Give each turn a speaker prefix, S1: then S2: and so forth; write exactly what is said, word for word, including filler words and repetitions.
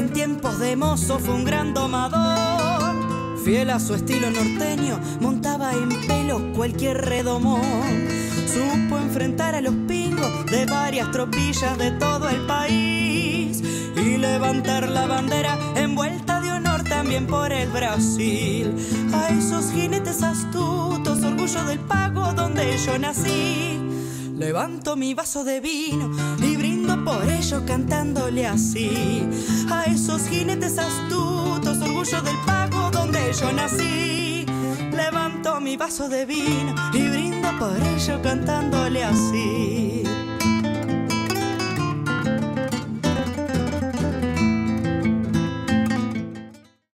S1: En tiempos de mozo fue un gran domador, fiel a su estilo norteño, montaba en pelo cualquier redomón. Supo enfrentar a los pingos de varias tropillas de todo el país y levantar la bandera envuelta de honor también por el Brasil. A esos jinetes astutos, orgullo del pago donde yo nací, levanto mi vaso de vino y brindo por ello cantándole así. A esos jinetes astutos, orgullo del pago donde yo nací, levanto mi vaso de vino y brindo por ello cantándole así.